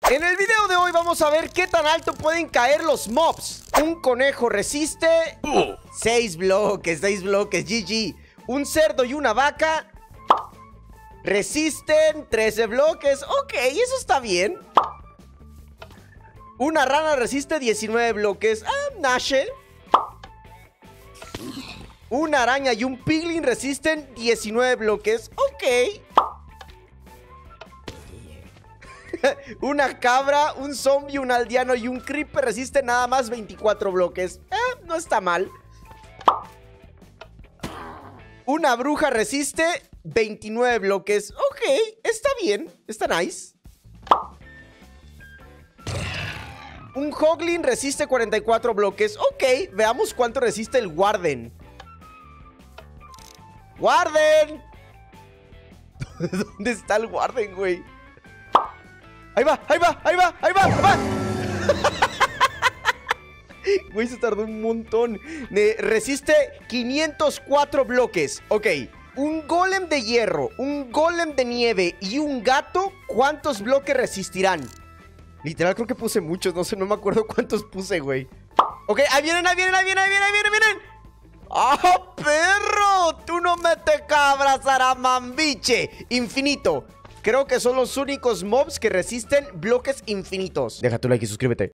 En el video de hoy vamos a ver qué tan alto pueden caer los mobs. Un conejo resiste 6 bloques, GG. Un cerdo y una vaca resisten 13 bloques. Ok, eso está bien. Una rana resiste 19 bloques. Nashe. Una araña y un piglin resisten 19 bloques. Ok. Una cabra, un zombie, un aldeano y un creeper resisten nada más 24 bloques. No está mal. Una bruja resiste 29 bloques. Ok, está bien, está nice. Un hoglin resiste 44 bloques. Ok, veamos cuánto resiste el warden. ¡Warden! ¿Dónde está el warden, güey? ¡Ahí va! Güey, se tardó un montón. Resiste 504 bloques. Ok. Un golem de hierro, un golem de nieve y un gato, ¿cuántos bloques resistirán? Literal, creo que puse muchos. No sé, no me acuerdo cuántos puse, güey. Ok, ahí vienen. ¡Ah, perro! Tú no me te cabras, aramambiche. Infinito. Creo que son los únicos mobs que resisten bloques infinitos. Deja tu like y suscríbete.